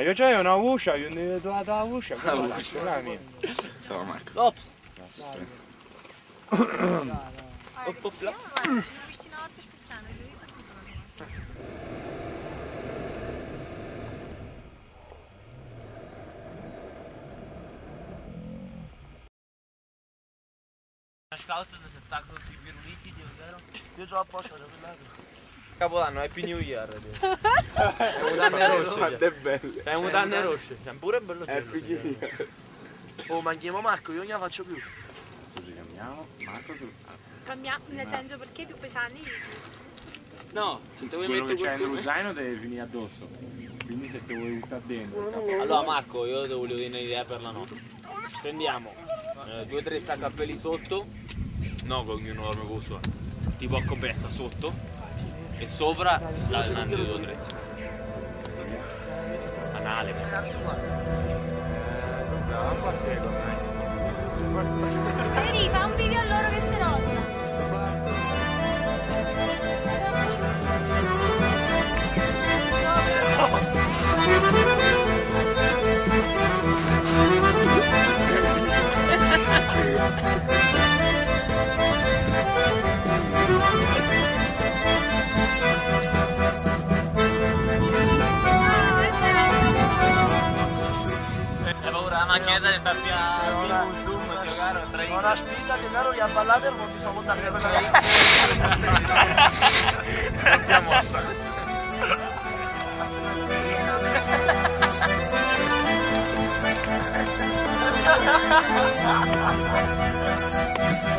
io c'ho una uscia, io ne ho trovato la uscia, non la mia. Ciao Marco. Ops. Scout se attacco tutti i piruliti di zero. Io ce l'ho apposta da quell'altro. Capodanno, Happy New Year. È mutande rosse. È bello. C'è mutande rosse. È pure bello Happy New Year. Oh, manchiamo Marco, io non la faccio più. Così cambiamo. Marco tu. Cambiamo, nel senso perché più pesanti? No, se te vuoi Quello mettere che c'è nello questo. zaino deve finire addosso. Quindi se te vuoi buttare dentro. Allora Marco, io ti volevo dire un'idea per la notte. Prendiamo 2 o 3 sacchi a peli sotto, no che ognuno dorme con il suo, tipo a coperta sotto e sopra la nande 2 o 3. Anale. Veri, fa un video a loro che si nota. Hai paura la macchinetta di starti a zoom, giocare a 3. Una spinta che caro gli ha ballato e non ti sono montato per la Non ti ha mossa. Ha ha ha ha!